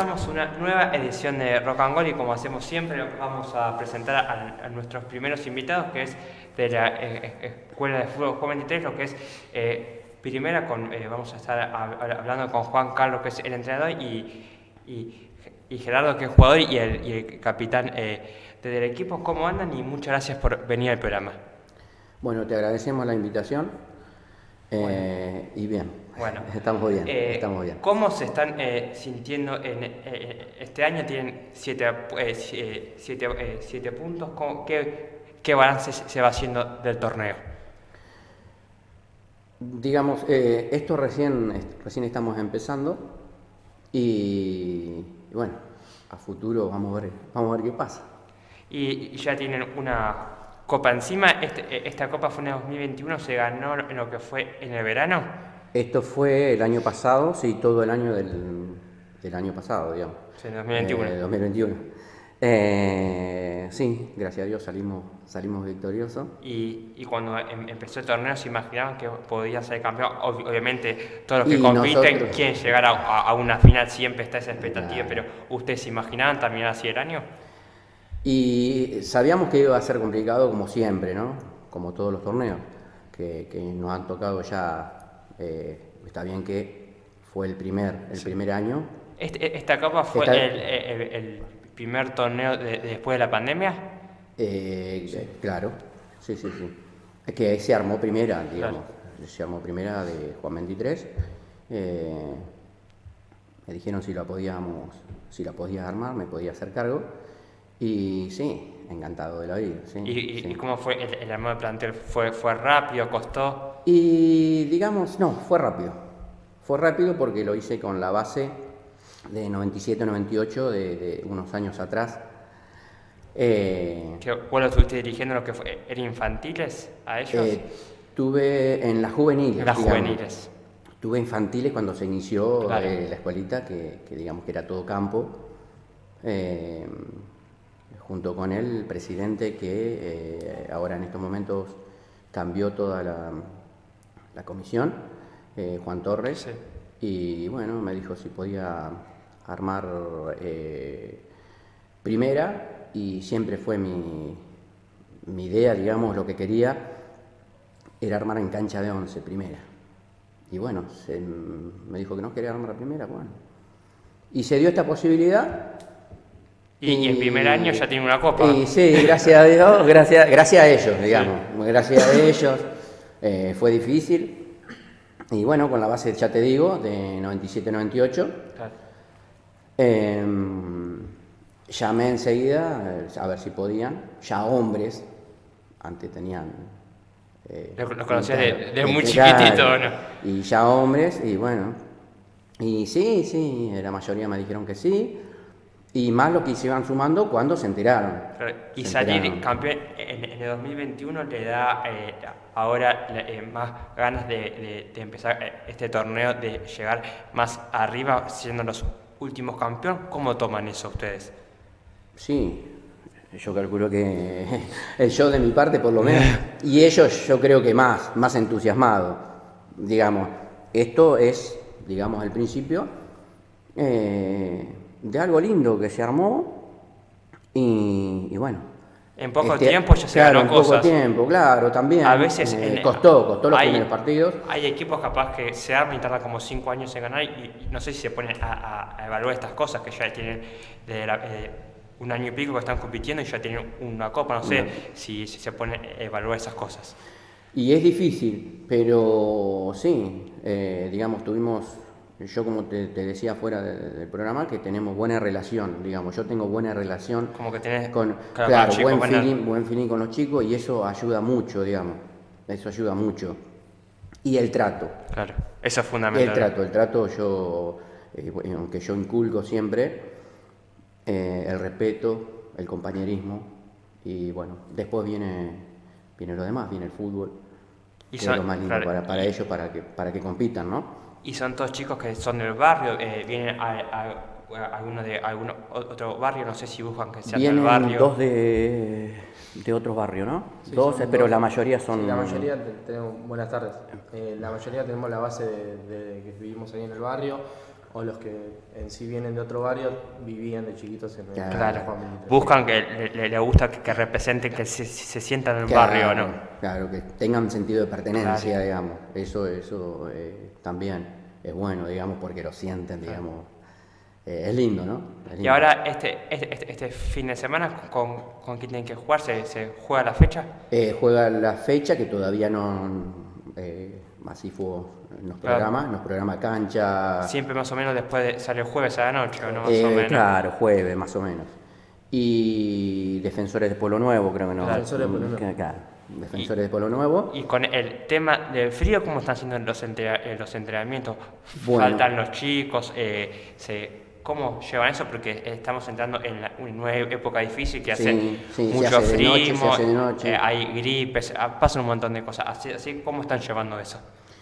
comenzamos una nueva edición de Rock and Gold y como hacemos siempre vamos a presentar a nuestros primeros invitados, que es de la Escuela de Fútbol Juan 23, lo que es primera vamos a estar hablando con Juan Carlos, que es el entrenador, y Gerardo, que es jugador y el capitán del equipo. ¿Cómo andan? Y muchas gracias por venir al programa. Bueno, te agradecemos la invitación y bien. Bueno, estamos bien. ¿Cómo se están sintiendo este año? Tienen 7 puntos. ¿Qué balance se va haciendo del torneo? Digamos, esto recién estamos empezando y bueno, a futuro vamos a ver qué pasa. Y ya tienen una copa encima. Esta copa fue en el 2021, se ganó en lo que fue en el verano. Esto fue el año pasado, sí, todo el año del año pasado, digamos. Sí, 2021. 2021. Sí, gracias a Dios salimos victoriosos. Y cuando empezó el torneo, ¿se imaginaban que podía ser campeón? Obviamente, todos los que compiten quieren llegar a una final, siempre está esa expectativa, pero ¿ustedes se imaginaban terminar así el año? Y sabíamos que iba a ser complicado, como siempre, ¿no? Como todos los torneos que nos han tocado ya. Está bien que fue el primer año. ¿Esta copa fue el primer torneo después de la pandemia? Sí. Claro, sí. Es que se armó primera, digamos. Claro. Se armó primera de Juan 23. Me dijeron si la podía armar, me podía hacer cargo. Y sí, encantado de la vida. Sí, ¿Y cómo fue el armado del plantel? ¿Fue rápido? ¿Costó? Y digamos, no, fue rápido. Fue rápido porque lo hice con la base de 97-98 de unos años atrás. ¿Vos lo estuviste dirigiendo lo que fue? ¿Eran infantiles a ellos? Tuve en las juveniles. En las juveniles. Tuve infantiles cuando se inició la escuelita, que digamos que era todo campo. Junto con el presidente que ahora en estos momentos cambió toda la comisión, Juan Torres, sí. Y bueno, me dijo si podía armar primera, y siempre fue mi idea, digamos, lo que quería era armar en cancha de 11 primera. Y bueno, me dijo que no quería armar la primera, bueno. Y se dio esta posibilidad. Y el primer año ya tiene una copa. Y sí, gracias a Dios, gracias a ellos, digamos. Sí. Gracias a ellos. Fue difícil. Y bueno, con la base, ya te digo, de 97-98. Claro. Llamé enseguida a ver si podían. Ya hombres, antes tenían... los conocía de muy chiquitito, ¿no? Y ya hombres, y bueno. Y sí, la mayoría me dijeron que sí. Y más lo que se iban sumando cuando se enteraron. Y salir campeón en el 2021 le da ahora más ganas de empezar este torneo, de llegar más arriba, siendo los últimos campeones. ¿Cómo toman eso ustedes? Sí, yo calculo que yo de mi parte por lo menos, y ellos yo creo que más entusiasmados. Digamos, esto es, digamos, el principio de algo lindo que se armó y bueno. En poco tiempo ya se ganó cosas. En poco tiempo, claro, también. A veces costó los primeros partidos. Hay equipos capaz que se arman y tardan como 5 años en ganar y no sé si se ponen a evaluar estas cosas que ya tienen un año y pico que están compitiendo y ya tienen una copa, no sé si se ponen a evaluar esas cosas. Y es difícil, pero sí, digamos, yo como te decía fuera del programa, que tenemos buena relación, digamos, yo tengo buena relación. Como que tenés con buen feeling con los chicos, y eso ayuda mucho, digamos, eso ayuda mucho. Y el trato. Claro, eso es fundamental. El trato yo, aunque yo inculco siempre, el respeto, el compañerismo, y bueno, después viene lo demás, viene el fútbol, que es lo más lindo para ellos, para que compitan, ¿no? Y son todos chicos que son del barrio, vienen a algunos de algún otro barrio, no sé si buscan que sean del barrio. Vienen dos de otros barrios, ¿no? Sí, pero la mayoría son... Sí, la mayoría tenemos, buenas tardes, la mayoría tenemos la base de que vivimos ahí en el barrio. o los que en sí vienen de otro barrio vivían de chiquitos en el Claro, Juan 23. buscan que le gusta que representen, que se sientan en el barrio, ¿no? Claro, que tengan sentido de pertenencia, Claro. digamos. Eso también es bueno, digamos, porque lo sienten, digamos. Es lindo, ¿no? Es Y lindo. ahora, este fin de semana, ¿con quién tienen que jugar? ¿Se juega la fecha? Juega la fecha que todavía no, así fue, nos programa cancha. Siempre más o menos después sale el jueves a la noche, ¿o no? Más o menos. Claro, jueves más o menos. Y Defensores de Pueblo Nuevo, creo que no. Claro. Defensores de Pueblo Nuevo. Claro, Defensores de Pueblo Nuevo. Y con el tema del frío, ¿cómo están siendo los entrenamientos? Bueno. ¿Faltan los chicos? ¿Cómo llevan eso? Porque estamos entrando en una nueva época difícil que hace Sí, se mucho hace de frío, noche, se hace de noche. hay gripes, pasan un montón de cosas. Así ¿cómo están llevando eso?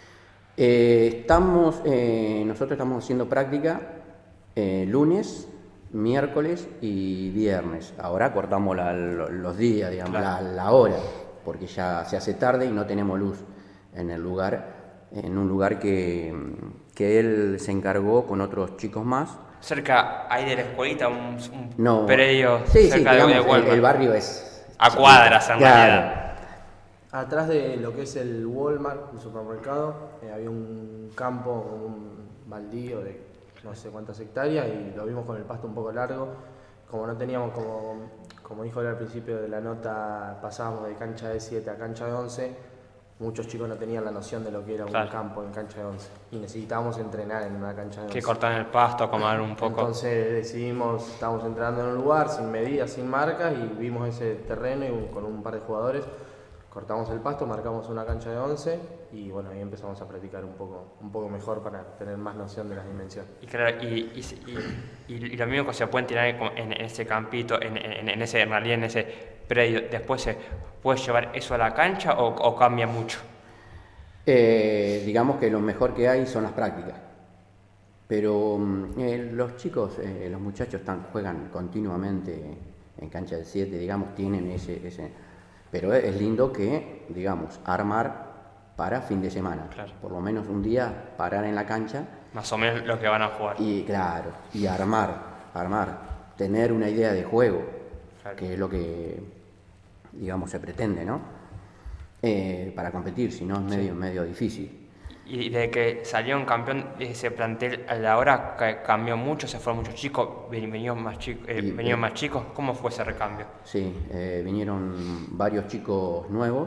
Nosotros estamos haciendo práctica lunes, miércoles y viernes. Ahora cortamos los días, digamos, Claro. la hora, porque ya se hace tarde y no tenemos luz en el lugar, en un lugar que él se encargó con otros chicos más. Cerca ahí de la escuelita, un No, predio sí, cerca digamos, de Walmart. el barrio es A cuadras, en claro. realidad. Atrás de lo que es el Walmart, el supermercado, había un campo, un baldío de no sé cuántas hectáreas y lo vimos con el pasto un poco largo. Como no teníamos, como dijo él al principio de la nota, pasábamos de cancha de 7 a cancha de 11, muchos chicos no tenían la noción de lo que era un Claro. campo en cancha de 11 y necesitábamos entrenar en una cancha de 11. Que cortan el pasto, comer un poco. Entonces decidimos, estábamos entrando en un lugar sin medidas, sin marcas y vimos ese terreno y con un par de jugadores cortamos el pasto, marcamos una cancha de 11 y bueno, ahí empezamos a practicar un poco mejor para tener más noción de las dimensiones. Y claro, y lo mismo que se pueden tirar en ese campito, en realidad en ese predio, después se puede llevar eso a la cancha o cambia mucho. Digamos que lo mejor que hay son las prácticas. Pero los chicos, los muchachos juegan continuamente en cancha de 7, digamos, tienen ese. Pero es lindo que, digamos, armar para fin de semana. Claro. Por lo menos un día parar en la cancha. Más o menos lo que van a jugar. Y claro, y armar, tener una idea de juego, Claro. que es lo que, digamos, se pretende, ¿no? Para competir, si no es medio difícil. Y desde que salió un campeón, ese plantel a la hora cambió mucho, se fueron muchos chicos, venían más chicos. ¿Cómo fue ese recambio? Sí, vinieron varios chicos nuevos,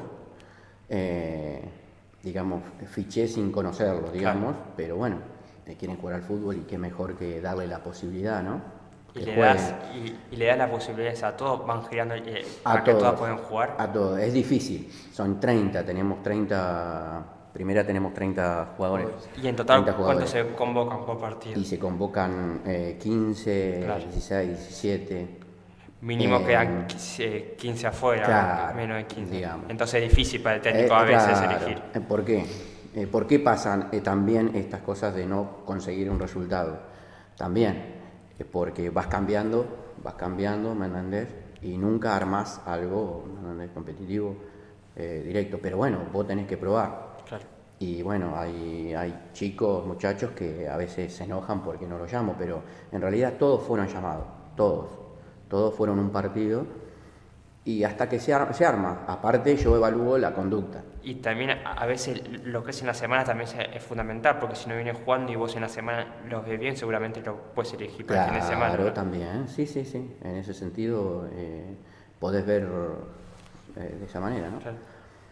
digamos, fiché sin conocerlos, digamos, pero bueno, quieren jugar al fútbol y qué mejor que darle la posibilidad, ¿no? Y Que le das las posibilidades a todos, van girando para que todas puedan jugar. A todos, es difícil, son 30, tenemos 30, primera tenemos 30 jugadores. Y en total, 30 ¿cuántos jugadores. se convocan por partido? Y se convocan 15, Claro. 16, 17. Mínimo quedan 15 afuera, claro, menos de 15. digamos. Entonces es difícil para el técnico a veces Claro. elegir. ¿Por qué? ¿Por qué pasan también estas cosas de no conseguir un resultado? También porque vas cambiando, ¿me entendés? Y nunca armás algo, ¿me entendés? Competitivo, directo. Pero bueno, vos tenés que probar. Claro. Y bueno, hay chicos, muchachos que a veces se enojan porque no los llamo, pero en realidad todos fueron llamados, todos fueron un partido y hasta que se arma. Aparte yo evalúo la conducta. Y también a veces lo que es en la semana también es fundamental, porque si no vienes jugando y vos en la semana los ves bien, seguramente lo puedes elegir para el fin de semana. Claro, ¿no? también, sí, en ese sentido podés ver de esa manera, ¿no? Claro.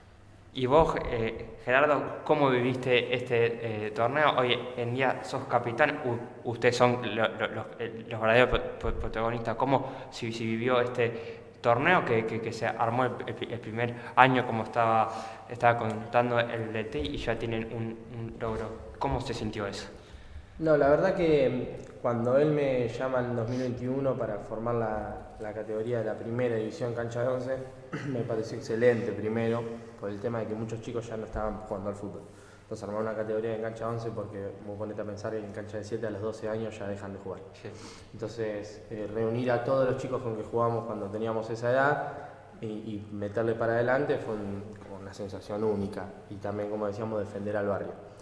Y vos, Gerardo, ¿cómo viviste este torneo? Hoy en día sos capitán, ustedes son los verdaderos protagonistas. ¿Cómo si vivió este torneo que se armó el primer año, como estaba contando el DT, y ya tienen un logro? ¿Cómo se sintió eso? No, la verdad que cuando él me llama en 2021 para formar la categoría de la primera división cancha de 11, me pareció excelente primero, por el tema de que muchos chicos ya no estaban jugando al fútbol. Entonces armar una categoría de cancha 11 porque vos ponete a pensar que en cancha de 7 a los 12 años ya dejan de jugar. Sí. Entonces reunir a todos los chicos con que jugábamos cuando teníamos esa edad y meterle para adelante fue una sensación única y también, como decíamos, defender al barrio.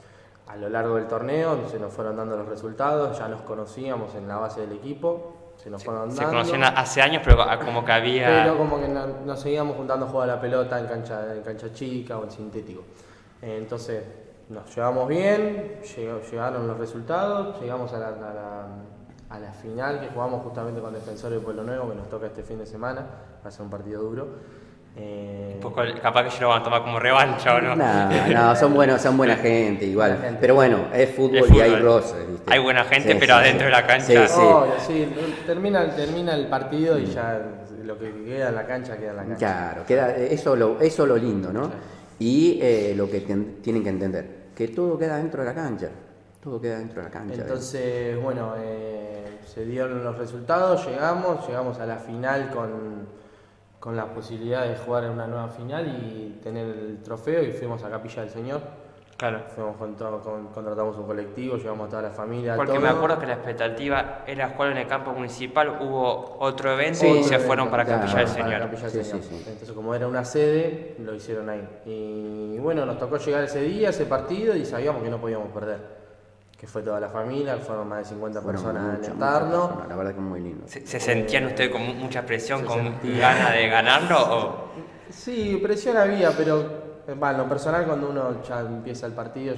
a lo largo del torneo se nos fueron dando los resultados, ya nos conocíamos en la base del equipo, se nos fueron dando. Se conocían hace años, pero como que había... Pero como que nos seguíamos juntando a jugar a la pelota en cancha chica o en sintético. Entonces nos llevamos bien, llegaron los resultados, llegamos a la final que jugamos justamente con Defensor de Pueblo Nuevo, que nos toca este fin de semana, va a ser un partido duro. Un poco, capaz que ellos lo van a tomar como revancha, ¿o no? No, son buena gente igual. Buena gente. Pero bueno, es fútbol y hay roces, ¿viste? Hay buena gente, Sí, pero sí, adentro sí. de la cancha... Sí. Obvio, sí, termina el partido y ya lo que queda en la cancha queda en la cancha. Claro, eso lo lindo, ¿no? Y lo que tienen que entender, que todo queda dentro de la cancha. Todo queda dentro de la cancha. Entonces, bueno, se dieron los resultados, llegamos a la final con la posibilidad de jugar en una nueva final y tener el trofeo, y fuimos a Capilla del Señor. Claro. Contratamos un colectivo, llevamos a toda la familia. Porque todo. me acuerdo que la expectativa era jugar en el campo municipal, hubo otro evento Sí, y se fueron para claro, Capilla del Para Señor. Capilla del Sí, Señor. sí. Entonces, como era una sede, lo hicieron ahí. Y bueno, nos tocó llegar ese día, ese partido, y sabíamos que no podíamos perder. Que fue toda la familia, fueron más de 50 personas a alentarnos. personas, la verdad que es muy lindo. ¿Se sentían ustedes con mucha presión, se con sentía. ganas de ganarlo? O... Sí, presión había, pero en lo personal, cuando uno ya empieza el partido,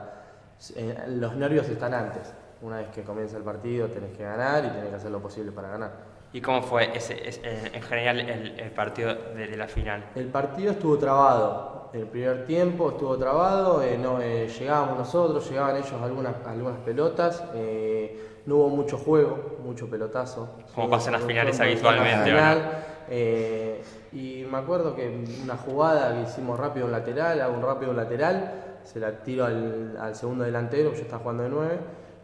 los nervios están antes. Una vez que comienza el partido tenés que ganar y tenés que hacer lo posible para ganar. ¿Y cómo fue en general el partido de la final? El partido estuvo trabado. El primer tiempo estuvo trabado, llegábamos nosotros, llegaban ellos algunas pelotas, no hubo mucho juego, mucho pelotazo. Como pasa en las finales Fue habitualmente, una ¿o no? final, y me acuerdo que una jugada que hicimos rápido un lateral, hago un rápido lateral, se la tiro al segundo delantero, yo estaba jugando de 9,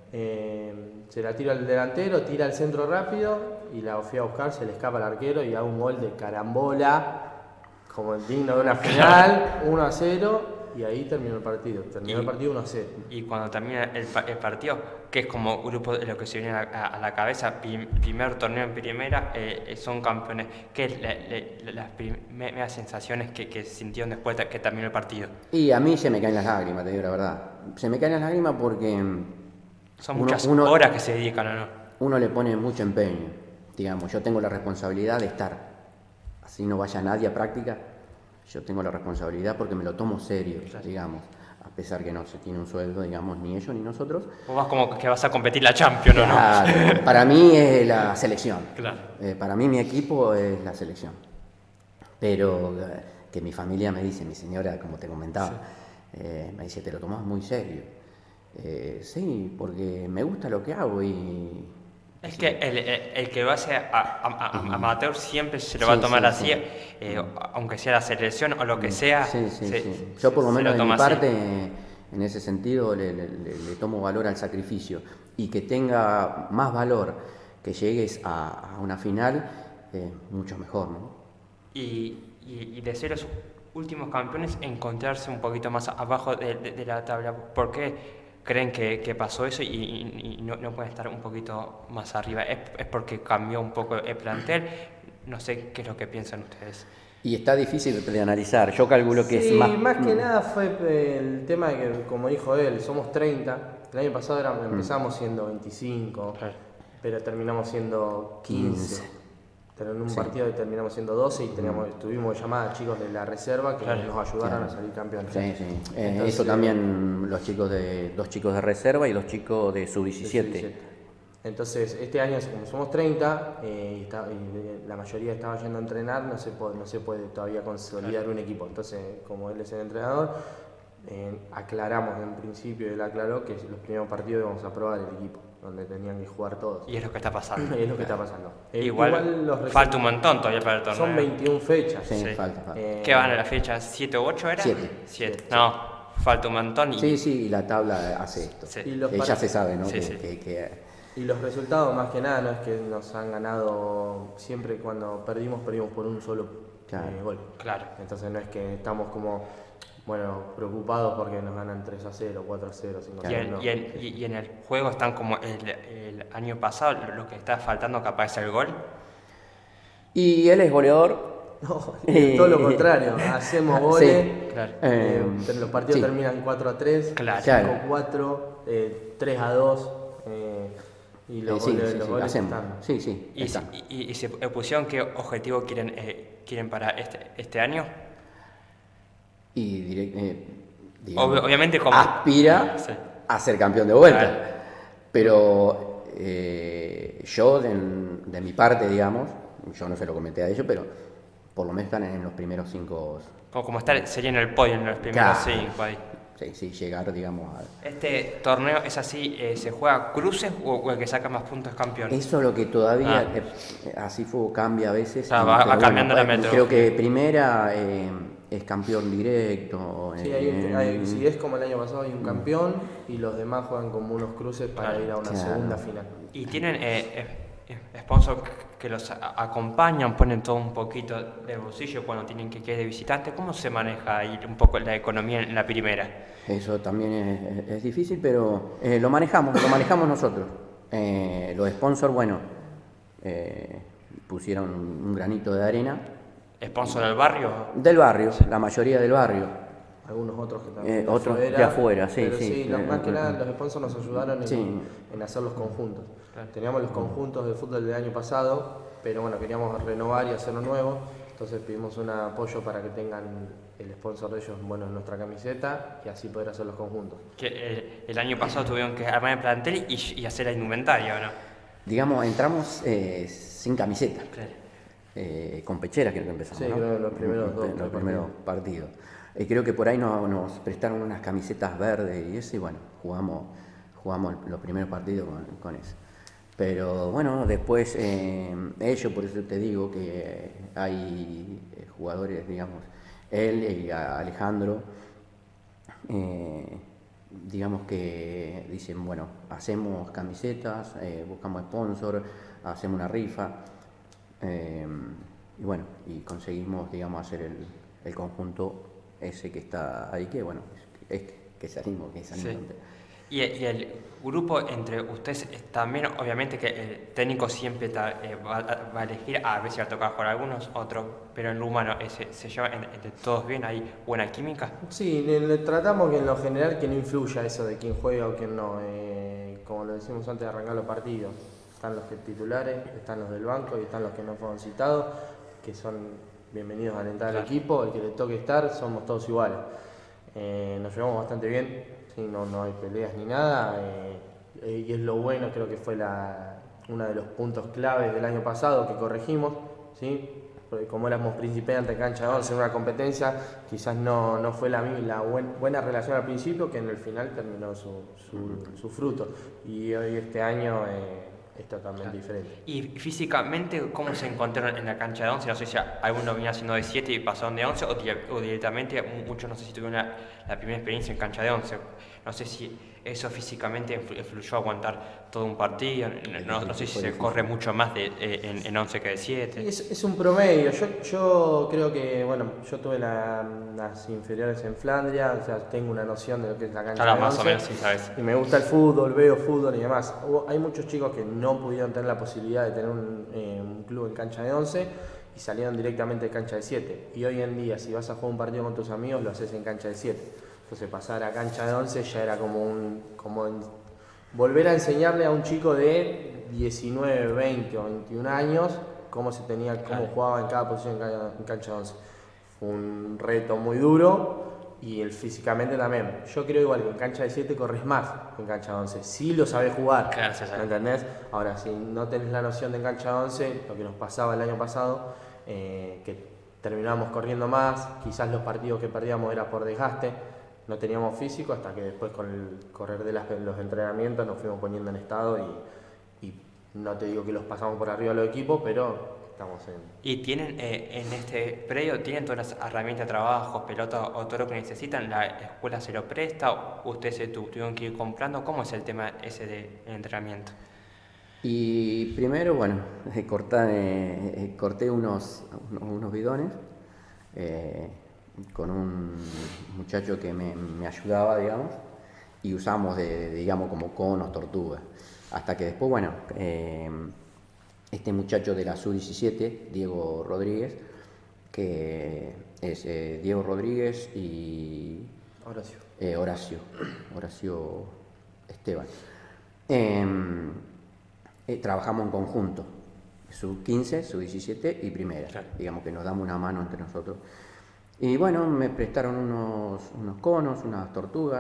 se la tiro al delantero, tira al centro rápido y la fui a buscar, se le escapa al arquero y hago un gol de carambola, como el digno de una final, 1-0, y ahí terminó el partido. Terminó el partido 1-0. Y cuando termina el partido, que es como grupo de lo que se viene a la cabeza, primer torneo en primera, son campeones. ¿Qué es las primeras sensaciones que sintieron después de que terminó el partido? Y a mí se me caen las lágrimas, te digo la verdad. Se me caen las lágrimas porque Son muchas horas que se dedican, ¿o no? uno le pone mucho empeño. Digamos, yo tengo la responsabilidad de estar. Así no vaya nadie a práctica, yo tengo la responsabilidad porque me lo tomo serio, digamos, a pesar que no se tiene un sueldo, digamos, ni ellos ni nosotros. Vos vas como que vas a competir la Champions, ¿o no? Claro, para mí es la selección. Claro. Para mí mi equipo es la selección. Pero que mi familia me dice, mi señora, como te comentaba, me dice, te lo tomás muy serio. Sí, porque me gusta lo que hago y... Es que el que lo hace amateur siempre se lo va a tomar así, aunque sea la selección o lo que sea. Sí. Yo por lo menos de mi así. parte, en ese sentido, le tomo valor al sacrificio. Y que tenga más valor que llegues a una final, mucho mejor, ¿no? Y de ser los últimos campeones, encontrarse un poquito más abajo de la tabla. ¿Por qué creen que pasó eso y no pueden estar un poquito más arriba? ¿Es porque cambió un poco el plantel? No sé qué es lo que piensan ustedes. Y está difícil de analizar. Yo calculo que Sí, es más que nada fue el tema de que, como dijo él, somos 30. El año pasado empezamos siendo 25, pero terminamos siendo 15. Pero en un partido terminamos siendo 12 y tuvimos llamadas a chicos de la reserva que nos ayudaron a salir campeones. Sí. Entonces, eso también dos chicos de reserva y dos chicos de sub-17. Entonces, este año, como somos 30, y la mayoría estaba yendo a entrenar, no se puede todavía consolidar un equipo. Entonces, como él es el entrenador, aclaramos en principio, él aclaró que los primeros partidos íbamos a probar el equipo, donde tenían que jugar todos. Y es lo que está pasando. Y es lo que está pasando. Igual falta un montón todavía para el torneo. Son 21 fechas. Sí, falta. ¿Qué van a la fecha? ¿7 u 8 era? 7. No, falta un montón. Sí, y la tabla hace esto. Sí. Ya se sabe, ¿no? Sí. Y los resultados, más que nada, no es que nos han ganado siempre. Cuando perdimos por un solo gol. Claro. Entonces no es que estamos como, preocupados porque nos ganan 3-0, 4-0, 5-0. Y en el juego están como el año pasado, lo que está faltando capaz es el gol. Y él es goleador, No, todo lo contrario, hacemos goles, Sí, Claro. los partidos sí. terminan 4-3, Claro. 5-4, 3-2, y los sí, goles, sí, los sí, goles hacemos. están. Sí, sí, ¿Y, está. y se pusieron qué objetivo quieren para este año? Y digamos, Obviamente como... aspira Sí. a ser campeón de vuelta. Claro. Pero yo, de mi parte, digamos, yo no se lo comenté a ellos, pero por lo menos están en los primeros 5. Como estar, sería en el podio en los primeros Claro. 5 ahí. Sí, sí, llegar, digamos, a... ¿Este torneo es así, se juega cruces o el que saca más puntos es campeón? Eso es lo que todavía, Ah. así fue, cambia a veces. Ah, va pero cambiando la creo metodología. que primera es campeón directo. Sí, si es como el año pasado, hay un campeón y los demás juegan como unos cruces para Claro. ir a una Claro. segunda final. Y tienen sponsors que los acompañan, ponen todo un poquito de bolsillo cuando tienen que ir de visitante. ¿Cómo se maneja ahí un poco la economía en la primera? Eso también es difícil, pero lo manejamos nosotros. Los sponsors, bueno, pusieron un granito de arena. ¿Sponsor del barrio? Del barrio, la mayoría del barrio. Algunos otros que también Otros de afuera, sí, pero sí. más que nada los sponsors nos ayudaron en, Sí. en hacer los conjuntos. Claro. Teníamos los conjuntos de fútbol del año pasado, pero bueno, queríamos renovar y hacerlo nuevo, entonces pedimos un apoyo para que tengan el sponsor de ellos, bueno, en nuestra camiseta y así poder hacer los conjuntos. Que el año pasado tuvieron que armar el plantel y hacer la indumentaria, ¿o no? Digamos, entramos sin camiseta, Claro. con pechera creo que empezamos, Sí, ¿no? creo que los primeros dos, Los tres primeros partidos. Creo que por ahí nos prestaron unas camisetas verdes y eso, y bueno, jugamos los primeros partidos con eso. Pero bueno, después ellos, por eso te digo que hay jugadores, digamos, él y Alejandro, digamos que dicen, bueno, hacemos camisetas, buscamos sponsor, hacemos una rifa, y bueno, y conseguimos, digamos, hacer el conjunto ese que está ahí, que bueno, es que salimos. Sí. Y el grupo entre ustedes también, obviamente que el técnico siempre va a elegir, a veces va a tocar jugar algunos, otros, pero en lo humano se lleva entre todos bien, hay buena química. Sí, le tratamos que en lo general que no influya eso de quién juega o quién no. Como lo decimos antes de arrancar los partidos, están los que titulares, están los del banco y están los que no fueron citados, que son bienvenidos a alentar al equipo, el que le toque estar, somos todos iguales. Nos llevamos bastante bien, ¿sí? No hay peleas ni nada, y es lo bueno, creo que fue uno de los puntos claves del año pasado que corregimos, ¿sí? Porque como éramos principiantes en cancha de 11 en una competencia, quizás no fue la buena relación al principio, que en el final terminó su fruto, y hoy este año es totalmente diferente. Y físicamente, ¿cómo se encontraron en la cancha de 11? No sé si alguno venía siendo de 7 y pasaron de 11 o directamente, muchos no sé si tuvieron la primera experiencia en cancha de 11. No sé si eso físicamente influyó a aguantar todo un partido, no sé si se corre mucho más en 11 que de 7. Es un promedio, yo creo que, bueno, yo tuve las inferiores en Flandria, o sea, tengo una noción de lo que es la cancha Ahora de más 11, o menos, sí, sabes. y me gusta el fútbol, veo fútbol y demás. Hay muchos chicos que no pudieron tener la posibilidad de tener un club en cancha de 11 y salieron directamente de cancha de 7, y hoy en día si vas a jugar un partido con tus amigos lo haces en cancha de 7. Entonces pasar a cancha de 11 ya era como volver a enseñarle a un chico de 19, 20 o 21 años cómo jugaba en cada posición en cancha de 11. Fue un reto muy duro y físicamente también. Yo creo igual que en cancha de 7 corres más que en cancha de 11. Sí lo sabés jugar, Claro, se sabe. ¿me entendés? Ahora, si no tenés la noción de en cancha de 11, lo que nos pasaba el año pasado, que terminábamos corriendo más, quizás los partidos que perdíamos era por desgaste, no teníamos físico, hasta que después con el correr de los entrenamientos nos fuimos poniendo en estado y no te digo que los pasamos por arriba los equipos, pero estamos en... ¿Y tienen en este predio, tienen todas las herramientas de trabajo, pelota o todo lo que necesitan? ¿La escuela se lo presta o ustedes se tuvieron que ir comprando? ¿Cómo es el tema ese del entrenamiento? Y primero, bueno, corté unos bidones con un muchacho que me ayudaba, digamos, y usamos digamos, como conos, tortugas. Hasta que después, bueno, este muchacho de la Sub-17, Diego Rodríguez, que es Diego Rodríguez y Horacio Esteban. Trabajamos en conjunto, sub-15, sub-17 y primera. Claro. Digamos que nos damos una mano entre nosotros. Y bueno, me prestaron unos conos, unas tortugas.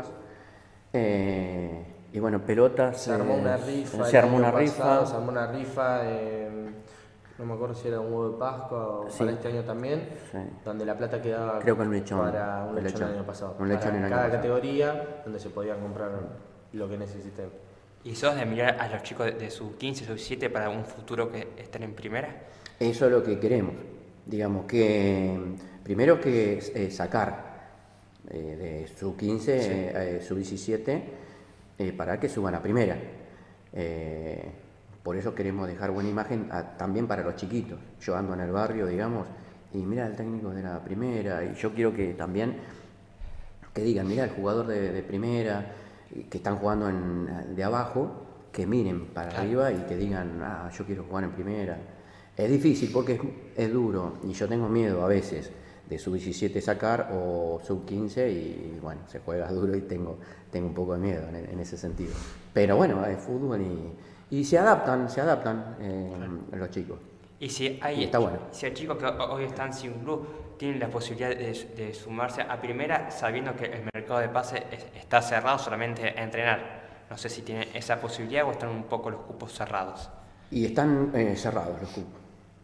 Y bueno, pelotas. Se armó una rifa. Se armó una rifa. No me acuerdo si era un huevo de Pascua o para este año también, donde la plata quedaba creo que un lechón, para un lechón el año pasado. Un lechón para el año cada pasado. Categoría donde se podían comprar lo que necesiten. ¿Y sos de mirar a los chicos de sub 15, sub 17 para un futuro que estén en primera? Eso es lo que queremos. Digamos que primero que sacar de sub 15, sub 17, para que suban a primera. Por eso queremos dejar buena imagen también para los chiquitos. Yo ando en el barrio, digamos, y mira el técnico de la primera, y yo quiero que también que digan, mira el jugador de primera, que están jugando de abajo, que miren para arriba y que digan, yo quiero jugar en primera. Es difícil porque es duro, y yo tengo miedo a veces de sub-17 sacar o sub-15, y bueno, se juega duro y tengo un poco de miedo en ese sentido. Pero bueno, es fútbol y se adaptan los chicos. Y si hay, está bueno. Si hay chicos que hoy están sin club, tienen la posibilidad de sumarse a primera sabiendo que el mercado de pase está cerrado solamente a entrenar. No sé si tienen esa posibilidad o están un poco los cupos cerrados. Y están cerrados los cupos.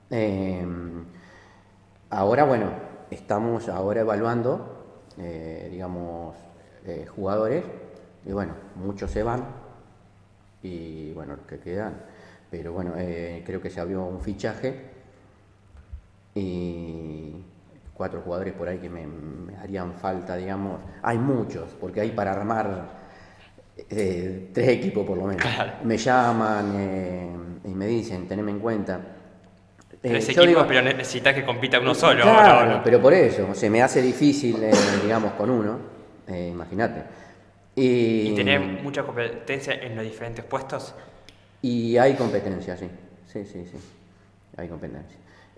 Ahora, bueno, estamos evaluando, jugadores, y bueno, muchos se van, y bueno, los que quedan, pero bueno, creo que se abrió un fichaje y 4 jugadores por ahí que me harían falta, digamos. Hay muchos, porque hay para armar 3 equipos por lo menos. Claro. Me llaman y me dicen, teneme en cuenta. 3 equipos, pero necesitas que compita uno solo. Claro, ¿no? Pero por eso, se me hace difícil, con uno, imagínate. ¿Y tenés mucha competencia en los diferentes puestos? Y hay competencia, sí. Hay competencia.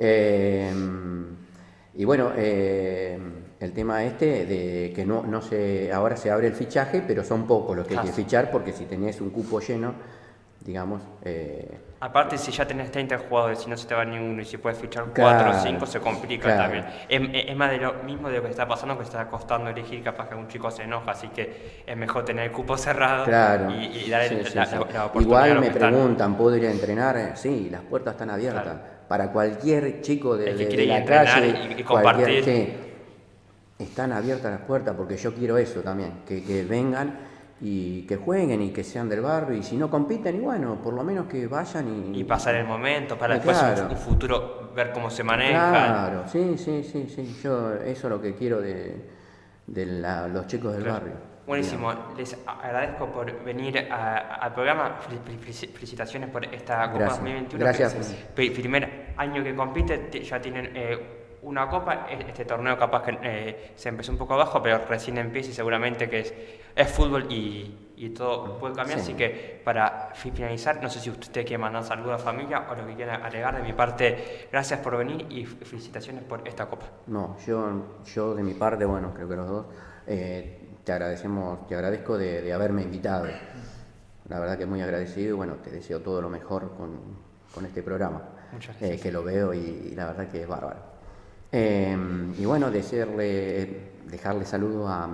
Y bueno, el tema de que no se, ahora se abre el fichaje, pero son pocos los que hay que fichar, porque si tenés un cupo lleno, digamos... Aparte, si ya tenés 30 jugadores, si no se te va ninguno, y si puedes fichar 4 o 5, se complica también. Es más de lo mismo de lo que está pasando, que está costando elegir, capaz que un chico se enoja, así que es mejor tener el cupo cerrado y darle la oportunidad. Igual me preguntan, ¿puedo ir a entrenar? Sí, las puertas están abiertas. Claro. Para cualquier chico de la calle y compartir. Están abiertas las puertas, porque yo quiero eso también, que vengan y que jueguen y que sean del barrio, y si no compiten, y bueno, por lo menos que vayan y pasar el momento para después un futuro ver cómo se manejan. Claro, sí, yo eso es lo que quiero de los chicos del barrio. Buenísimo, les agradezco por venir al programa. Felicitaciones por esta Copa 2021. Gracias. Primer año que compite, ya tienen una copa. Este torneo capaz que se empezó un poco abajo, pero recién empieza y seguramente que es fútbol y todo puede cambiar. Así que para finalizar, no sé si usted quiere mandar saludos a la familia o lo que quiera agregar. De mi parte, gracias por venir y felicitaciones por esta copa. No, yo de mi parte, bueno, creo que los dos, te agradezco de haberme invitado. La verdad que muy agradecido y bueno, te deseo todo lo mejor con este programa. Muchas gracias. Que lo veo y la verdad que es bárbaro. Y bueno, dejarle saludos a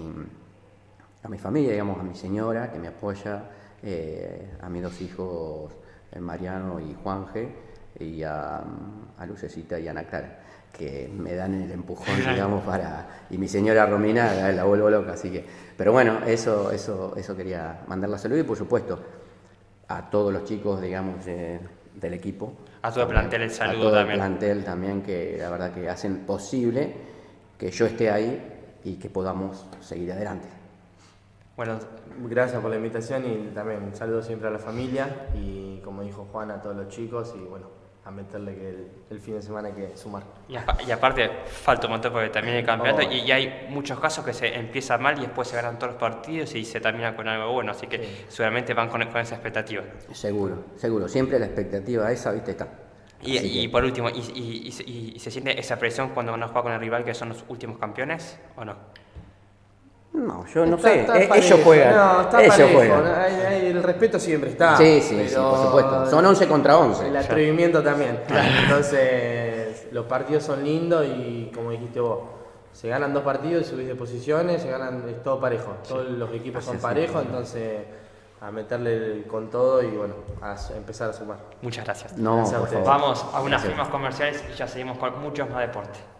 mi familia, digamos, a mi señora que me apoya, a mis 2 hijos, Mariano y Juanje, y a Lucecita y a Ana Clara, que me dan el empujón, digamos, y mi señora Romina la vuelvo loca, así que, pero bueno, eso quería mandar la salud y por supuesto a todos los chicos, digamos, del equipo. A todo el plantel el saludo también. A todo también. el plantel también, que la verdad que hacen posible que yo esté ahí y que podamos seguir adelante. Bueno, gracias por la invitación y también un saludo siempre a la familia y como dijo Juan, a todos los chicos y bueno, a meterle que el fin de semana hay que sumar. Y aparte falta un montón porque también el campeonato y hay muchos casos que se empieza mal y después se ganan todos los partidos y se termina con algo bueno, así que seguramente van con esa expectativa. Seguro, siempre la expectativa esa, viste, está. Y por último, ¿y se siente esa presión cuando van a jugar con el rival que son los últimos campeones o no? No, yo no Está sé, parejo, ellos juegan. no, está ellos parejo, juegan. el respeto siempre está. Sí, por pero supuesto. Son 11 contra 11. El atrevimiento también. Entonces, los partidos son lindos y como dijiste vos, se ganan 2 partidos y subís de posiciones, es todo parejo. Todos los equipos son parejos, entonces a meterle con todo y bueno, a empezar a sumar. Muchas gracias. No, Gracias a por ustedes. favor. Vamos a unas Gracias. firmas comerciales y ya seguimos con muchos más deportes.